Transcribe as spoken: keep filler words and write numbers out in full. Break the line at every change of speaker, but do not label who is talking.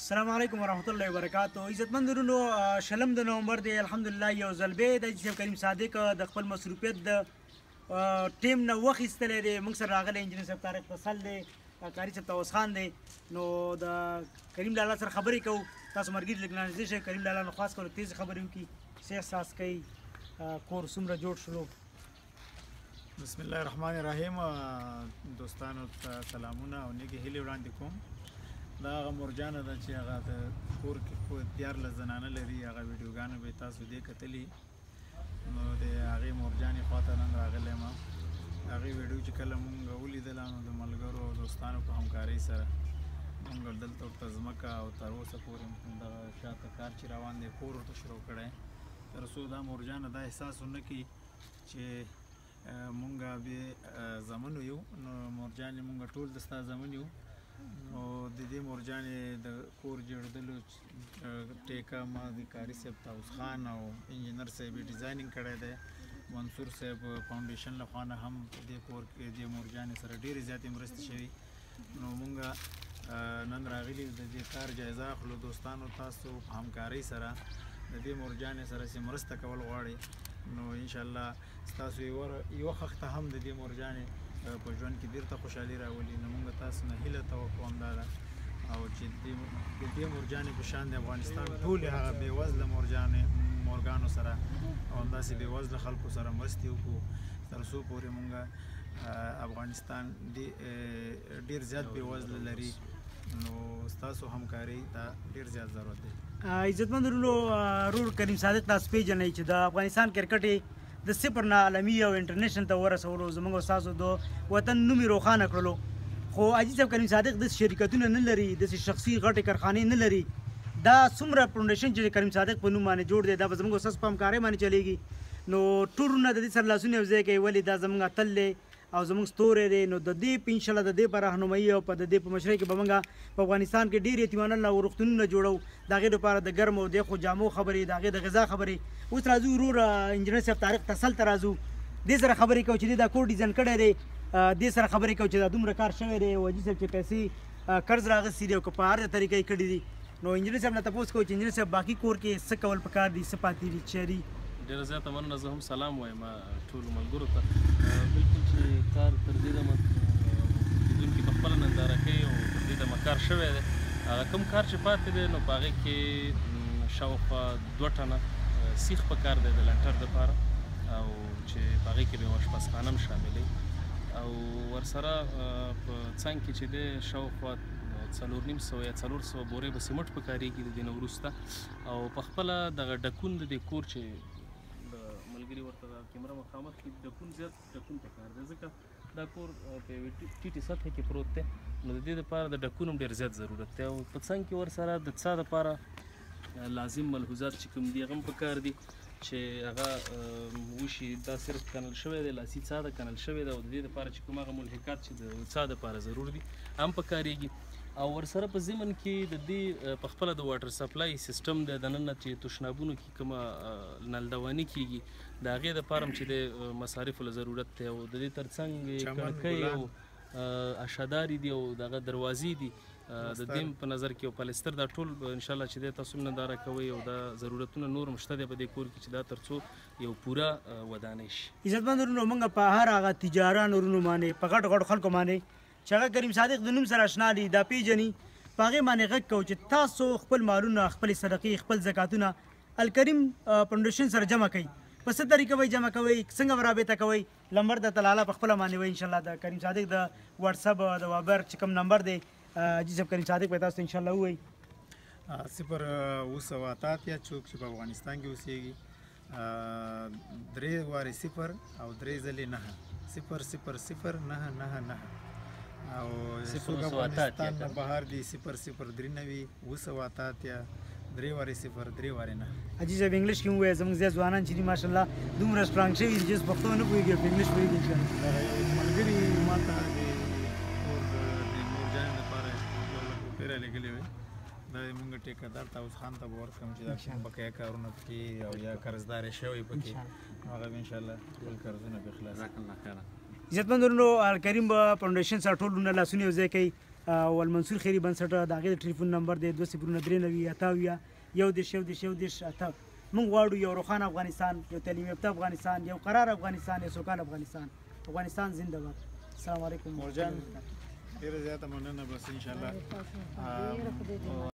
السلام علیکم ورحمۃ اللہ وبرکاتہ. عزتمند ورونو شلم د نومبر دی الحمدلله یو ځل بیا د جناب کریم صادق د خپل مصروفیت د ټیم نه وخت ایستلی دی. موږ سره راغلی انجینر صاحب طارق فصل دی، قاري صاحب طاووس خان دی. نو د کریم لالا سره خبرې کوو. تاسو مرګري لږ نږدې شئ، کریم لالا نو خاص کر تیز خبرې وکړي، څه احساس کوي، کور څومره جوړ شلو.
بسم الله الرحمن الرحیم. دوستانو ته سلامونه او نیکې هیلې وړاندې کوم. دا هغه مورجانه ده چې هغه د کور کې دیارلس زنانه لري. هغه ویډیوګانې به تاسو دې کتلي. نو د هغې مورجانې خواته نن راغلی یم. هغې ویډیو چې کله مونږ ولیدله نو د ملګرو او دوستانو په همکارۍ سره مونږ دلته ورته ځمکه او تر اوسه پورې دغه شاته کار چې روان دی کور ورته شروع کړی، تر څو دا مورجانه دا احساس ونه کړي چې مونږ بې زمن یو. نو مورجانې مونږ ټول د ستا زمن یو. نو د دې مورجانې د کور جوړېدلو ټیکه ما د قاري صاحب طاووس خان او انجینر صاحب یې ډیزاینینګ کړی دی. منصور صاحب فاونډیشن له خوا نه هم دې کور کې دې مورجانې سره ډېرې زیاتې مرستې شوي. نو مونږ نن راغلي د دې کار جایزه اخلو. دوستانو تاسو په همکارۍ سره د دې مورجانې سره چې مرسته کول غواړئ نو انشاءالله ستاسو یوه خښته هم د دې مورجانې په ژوند کې بیرته خوشحالي راولي. نو موږ تاسو نه هیله توقع همدا ده او چې د دې مورجانې په شان د افغانستان ټولې هغه بېوزله مورجانې مورګانو سره او همداسې بېوزله خلکو سره مرستې وکړو تر څو پورې موږ افغانستان ډېر زیات بېوزله لري. نو ستاسو همکارۍ ته ډېر زیات ضرورت دی.
عزتمند ورونو، رور کریم صادق تاسو پیژنئ چې د افغانستان کرکټ د صفر نه عالمي او انټرنیشنل ته ورسولو، زموږ او ستاسو د وطن نوم یې روښانه کړلو. خو حاجي صاحب کریم صادق داسې شرکتونه نه لري، داسې شخصي غټې کارخانې نه لري. دا څومره فاونډیشن چې کریم صادق په نوم باندې جوړ دی دا به زموږ او ستاسو په همکارۍ باندې چلیږي. نو ټول ورونه د دې سره لاسونه یو ځای کوي، ولې دا زموږ اتل دی او زموږ ستوری دی. نو د دې په انشاءالله د دې په رهنمایي او په د دې په مشرۍ کې به موږ په افغانستان کې ډېر یتیمانونه او روغتونونه جوړو. د هغې لپاره د ګرمو او دیخو جامو خبرې، د هغې د غذا خبرې. اوس راځو ورور انجینر صاحب طارق فصل ته راځو. دې سره خبرې کوو چې دې دا کور ډیزاین کړی دی، دې سره خبرې کوو چې دا دومره کار شوی دی او حاجي صاحب چې پیسې قرض راغستې دي او که په هر طریقه یې کړي دي. نو انجینر صاحب نه تپوس کوو چې انجینر صاحب باقي کور کې څه کول پکار دي، څه پاتې دي چیرې؟
ډېره زیاته مننه. زه هم سلام وایم ټولو ملګرو ته. بلکل چې کار تر دې دمه لیدونکي په خپله ننداره کوي او تر دې دمه کار شوی دی. هغه کوم کار چې پاتې دی نو په هغې کې شاوخوا دوه ټنه سیخ پکار دی د لنټر دپاره او چې په هغې کې به یوه اشپزخانه هم شاملوي او ورسره په څنګ کې چې دی شاوخوا څلور نیم سوه یا څلور سوه بورې به سیمټ پکارېږي د دې نه وروسته. او په خپله دغه ډکون د دې کور چې ملګري ورته د کیمره مخامخ کې ډکون زیات ډکون پکار دی، ځکه دا کور په یوې ټیټې سطحې کې پروت دی. نو د دې دپاره د ډکون هم ډېر زیات ضرورت دی. او په څنګ کې ورسره د څا دپاره لازم ملحوظات چې کوم دي هغه هم پکار دي چې هغه وشي. دا صرف کنل شوی دی، لاسي څا ده کنل شوی ده او د دې دپاره چې کوم هغه ملحقات چې د څا دپاره ضرور دي هم پکارېږي. او ورسره په ضمن کې د دې په خپله د واټر سپلای سیسټم دی، دننه چې تشنابونو کې کومه نلدواني کېږي د هغې دپاره هم چې د مصارفو له ضرورت دی. او د دې تر څنګ کړکۍ او اشادارې دي او دغه دروازې دي د دې په نظر کې او پلستر، دا ټول انشاءالله چې دی تاسو هم ننداره کوئ او دا ضرورتونه نور هم شته دی په دې کور کې چې دا تر څو یو پوره ودانۍ شي.
عزتمند ورونو، موږ په هر هغه تجارانو ورونو باندې په غټو غټو خلکو باندې چې هغه کریم صادق د نوم سره اشنا دي، دا پیژني، په هغې باندې غږ کوو چې تاسو خپل مالونه، خپلې صدقې، خپل زکاتونه الکریم فاونډیشن سره جمع کوئ. په څه طریقه به جمع کوئ، څنګه به رابطه کوئ، نمبر د تلاله په خپله باندې وایي انشاءالله. د کریم صادق د واټساپ د وابر چې کوم نمبر دی حاجي صاحب کریم صادق به تاسو ته انشاءالله ووایي.
صفر اوه سوه اته اتیا څوک چې په افغانستان کې اوسېږي درې وارې صفر او درې ځلې نهه صفر صفر صفر نهه نهه نهه او څوک افغانستان نه بهر دي صفر صفر درې نوي اوه سوه اته اتیا درې وارې صفر درې وارې نهه.
حاجي صاحب انګلیش کې ووایه، زموږ زیات ځوانان چې دي ماشاءالله دومره سټرانګ شوي دي چې اوس پښتو نه پوهېږي په انګلیش پوهېږي. انشاءالله
ملګري ما ته د کور د مورجانې لپاره یو لک روپۍ رالېږلې وې. دا یې مونږ ټیکهدار طاووس خان ته به ورکړم چې دا کوم بقیه کارونه پکې او یا قرضدار یې شوی پکې هغه به انشاءالله ټول قرضونه به خلاص.
عزتمند ورونو، کریم فاونډیشن سره ټول ورونه لاسونه یو ځای کوي والمنصور خیري بنسټ د هغې د ټلیفون نمبر دی دوه صفرونه درې نوي اته اویا یو دېرش یو دېرش یو دېرش اته. موږ غواړو یو روښانه افغانستان، یو تعلیم یافته افغانستان، یو قرار افغانستان، یو سوکاله افغانستان. افغانستان زنده باد. السلام علیکم.
مرجان ډېره زیاته مننه. بس انشاءالله